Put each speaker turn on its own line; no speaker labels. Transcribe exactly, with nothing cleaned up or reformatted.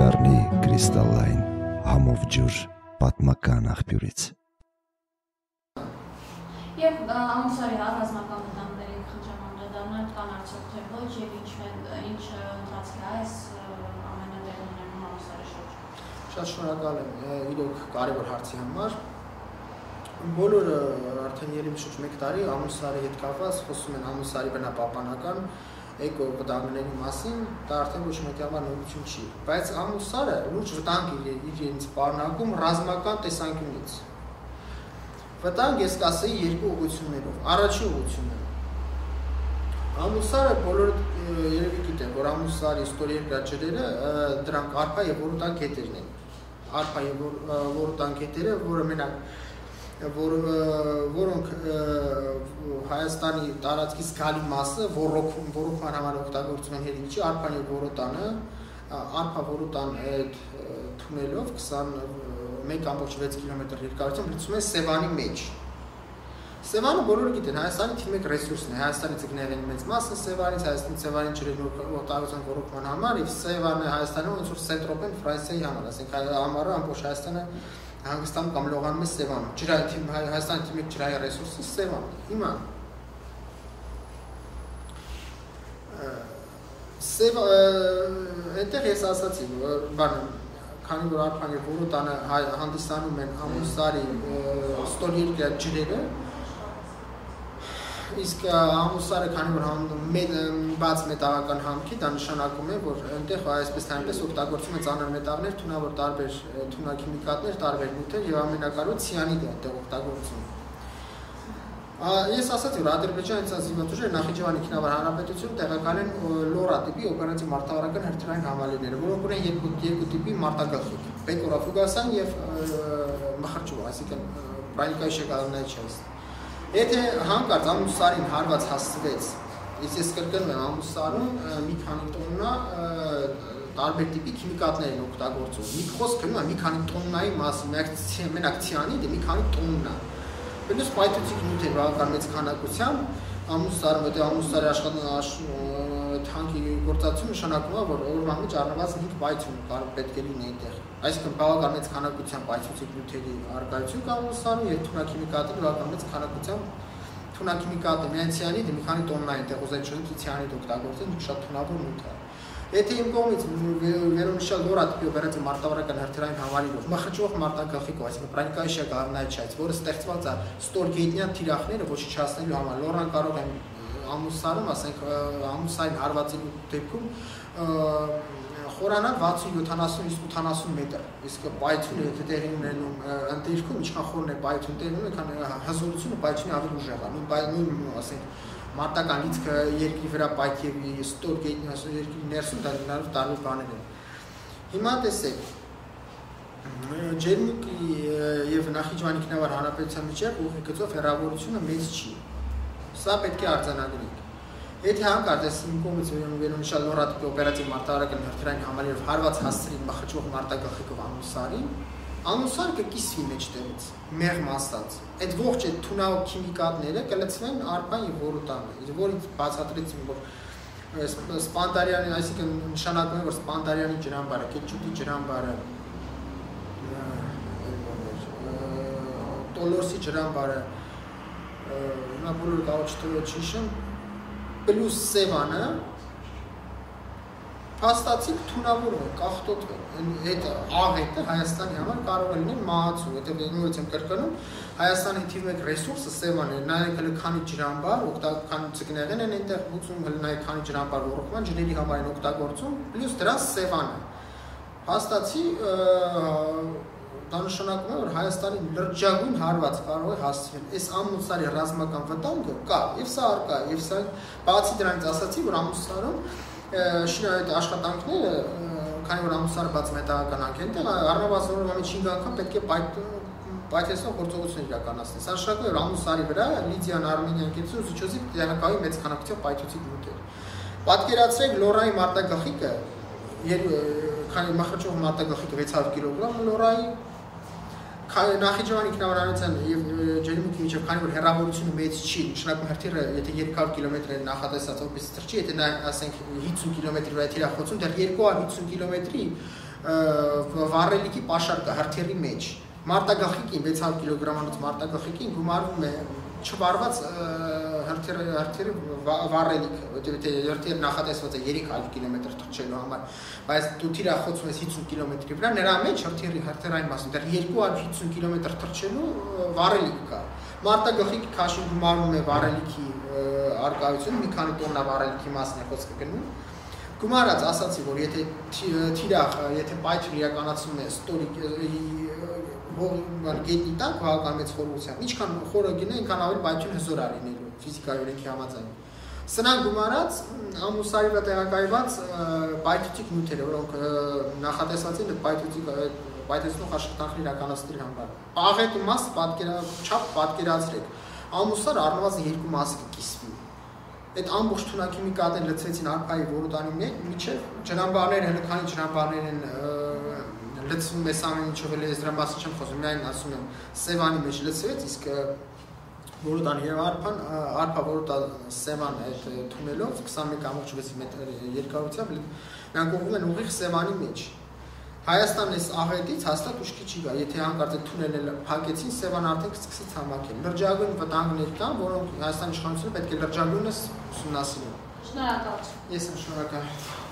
կդառնի կրիստալային համով ջուր պատմական աղբյուրից։
Եվ ամուսարի ռազմական վտանգների խնջամանրադառնալ կան արդյոք թե ոչ եւ ինչ ինչ ընթացք է այս ամենատեղում ունենում ամուսարի շուրջ։
Շատ շնորհակալ եմ իրոք կարևոր հարցի համար։ Բոլորը արդեն երևի շուրջ մեկ տարի ամուսարի հետ կապված խոսում են ամուսարի բնապահպանական էկո վտանգների մասին, դա արդեն ոչ մեկի համար նորություն չի, բայց ամուսարը լուրջ վտանգ է իրենց պարունակում ռազմական տեսանկյունից։ Վտանգ ես կասեի երկու ուղղություններով, առաջին ուղղությունը։ Ամուսարը բոլորը երևի գիտեն, որ ամուսարի ստորերկրյա ջրերը դրանք արփա եւ որոտան կետերն են։ Արփա եւ որոտան կետերը, որը մենակ որ որոնք Հայաստանի տարածքից գալի մասը ոռոգում ոռոգման համար օգտագործում են հերիքի արփան եւ որոտանը, արփա որոտան այդ թունելով քսանմեկ կամոջ վեց կիլոմետր երկարությամբ լցում են Սևանի մեջ։ Սևանը բոլորը գիտեն, Հայաստանի թիվ մեկ ռեսուրսն է, Հայաստանի ձկներների մեծ մասը Սևանից, Հայաստանի Սևանի ջրերն օգտագործում ոռոգման համար, եւ Սևանը Հայաստանում ոնց որ Սենտրոպեն Ֆրանսիայի համար, ասենք համարը ամբողջ Հայաստանը հանգստանում կամ լողանում է Սևանում, ջրային թիվ Հայաստանի թիվ մեկ ջրային ռեսուրսը Սևանն է։ Հիմա Սև այնտեղ ես ասացի, բանը քանի որ արփան եւ որոտանը հանդիսանում են ամուսարի ստորերկրյա ջրերը, իսկ ամուսարը քանի որ բաց մետաղական համքի, դա նշանակում է, որ այնտեղ այսպես թե այնպես օգտագործում են ծանր մետաղներ, թունավոր տարբեր թունաքիմիկատներ, տարբեր նյութեր եւ ամենակարևորը ցիանիդը այնտեղ օգտագործում։ Ես ասացի, որ Ադրբեջանի ցանցիվատ ուժերը Նախիջևանի Ինքնավար Հանրապետություն տեղական են լորա տիպի օպերատիվ մարտավարական հրթիռային համալիրները, որոնք ունեն երկու երկու տիպի մարտագլխիկ՝ Բեկորաֆուգասյան եւ Մխրճուղ, այսինքն պրանիկայի շեգալնայի չես։ Եթե հանկարծ ամուսարին հարված հասցվեց, ես կրկնում եմ, ամուսարում մի քանի տոննա տարբեր տիպի քիմիկատներ են օգտագործում։ Մի խոսքը մի քանի տոննայի մասը, մենակ ցիանիդը մի քանի տոննա։ Plus պայթուցիկ նյութեր բավական մեծ քանակությամբ ամուսարը, որտեղ ամուսարի աշխատանքի թանկի գործածությունը նշանակում է, որ օրվա մեջ առնվազն հինգ պայթյուն կարող պետք է լինի այնտեղ։ Այսինքն բավական մեծ քանակությամբ պայթուցիկ նյութերի առկայություն կա ամուսարում եւ թունաքիմիկատի բավական մեծ քանակությամբ թունաքիմիկատը միայն ցիանիդը մի քանի տոննա այնտեղ ուզեն չունի ցիանիդ օգտագործեն, շատ թունավոր նյութ է։ Եթե իմ կողմից վերոնշյալ լորա տիպի օպերատիվ մարտավարական հրթիռային համալիրով մխրճվող մարտագլխիկով, այսինքն պրանիկայի շեգալնայի չայց, որը ստեղծված է ստորգետնյան թիրախները ոչնչացնելու համար, լորան կարող են ամուսարում, ասենք ամուսային հարվածի դեպքում խորանալ վաթսուն, յոթանասուն, իսկ ութանասուն մետր, իսկ պայթյունը եթե տեղի ունենում ընտիրքում, ինչքան խորն է պայթյուն տեղի ունենում, այնքան հզորությունը պայթյունի ավելի ուժեղ է, նույն ասենք մարտական լիցքը երկրի վրա պայթյեվի ստոր երկրի ներսում դա լինելով տարբեր բաներ են։ Հիմա տեսեք, Ջերմուկի եւ Նախիջևանի Ինքնավար Հանրապետության միջեւ ուղիգծով հեռավորությունը մեծ չի։ Սա պետք է արձանագրենք։ Եթե հանկարծ ես իմ կողմից վերոնշյալ լորա տիպի օպերատիվ մարտավարական հրթիռային համալիրով հարված հասցրին մխրճվող մարտագլխիկով ամուսարին, ամուսարը կկիսվի մեջտեղից, մեղմ ասած։ Այդ ողջ այդ թունավոր քիմիկատները կլցվեն արփան եւ որոտանը, որից բացատրեցին, որ Սպանդարյանի, այսինքն նշանակում է, որ Սպանդարյանի ջրամբարը, Կետչուտի ջրամբարը, Տոլորսի ջրամբարը, հիմա բոլորը կարող չհիշեն, պլյուս Սևանը փաստացիկ թունավորում է, կախտոտվում է, այդ աղետը Հայաստանի համար կարող է լինել մահացու, եթե նույնպես եմ կրկնում, Հայաստանի թիվ մեկ ռեսուրսը Սևանն է, նայեք հələ քանի ջրամբար, օգտականի ձկներն են այնտեղ մուծում, հələ նայեք քանի ջրամբար ոռոգման ջրերի համար են օգտագործում, պլյուս դրան Սևանը։ Փաստացի դա նշանակում է, որ Հայաստանի լրջագույն հարված կարող է հասցվել։ Այս ամուսարի ռազմական վտանգը կա, եւ սա առկա է, եւ սա բացի դրանից ասացի, որ ամուսարում շինարարական աշխատանքները, քանի որ ամուսարը բաց մետաղական անկենտեղ, առնվազն օրվա մեջ հինգ անգամ պետք է պայթեցնող գործողություն իրականացնել։ Սա նշանակում է, որ ամուսարի վրա լիթիան, արմենիան, կենտրոն զուջոզիկ տեղակայում մեծ քանակությամբ պայթուցիկ նյութեր։ Պատկերացրեք լորայի մարտագլխիկը, քանի մխրճվող մարտագլխիկը վեց հարյուր կիլոգրամ լորայի, Նախիջևանի Ինքնավար Հանրապետության եւ Ջերմուկի միջեւ քանի որ հեռավորությունը մեծ չի, նշանակում հրթիռը եթե երկու հարյուր կիլոմետր է նախատեսած որպես թռչի, եթե նա ասենք հինգ կիլոմետրի վրա թիրախոցում, դեռ երկու հարյուր հինգ կիլոմետրի վառելիքի պաշար կա հրթիռի մեջ։ Մարտագլխիկին վեց հարյուր կիլոգրամանոց մարտագլխիկին գումարվում է չվարված հրթիռի վառելիքը, որտեղ թե հրթիռը նախատեսված է երեք հարյուր կիլոմետր թռչելու համար, բայց դու թիրախոցում ես հիսուն կիլոմետրի վրա, նրա մեջ հրթիռի հրթիռային մասում դեռ երկու հարյուր հիսուն կիլոմետր թռչելու վառելիք կա։ Մարտագլխիկի քաշին գումարվում է վառելիքի արկայությունը, մի քանի տոննա վառելիքի մասն է խոսքը գնում։ Գումարած ասացի, որ եթե թիրախ, եթե պայթյուն իրականացում է ստորիկ գետնի տակ վահական մեծ խորությամբ, ինչքան խորը գինը, այնքան ավելի պայթյուն հզոր է լինելու ֆիզիկայի օրենքի համաձայն։ Սնան գումարած ամուսարի վրա տեղակայված պայթուցիկ նյութերը, որոնք նախատեսված են պայթեցնող աշխատանքներ իրականացնելու համար։ Աղետու մաս չափ պատկերացրեք, ամուսարը առնվազն երկու մասի կկիսվի։ Այդ ամբողջ թունաքիմիկատները լցվեցին արփայի որոտանի միջև, ջրամբարները, հենց քանի ջրամբարներ են լցվում էս ամեն ինչով էլ ես դրա մասին չեմ խոսում, միայն ասում եմ սևանի մեջ լցվեց, իսկ որոտանի եւ արփան, արփա որոտա սևան այդ թունելով քսանմեկ կամուղ վեց մետր երկարությամբ նրանք ուղղում են ուղիղ սևանի մեջ։ Հայաստանն էս աղետից հաստատ ուշքի չի գա, եթե հանկարծ այդ թունելը փակեցին, սևան արդեն կսկսեց համակել։ Լրջագույն վտանգներ կան, որոնք Հայաստանի իշխանությունը պետք է լրջագույնս ուսումնասիրեն։
Շնորհակալ։
Ես եմ շնորհակալ։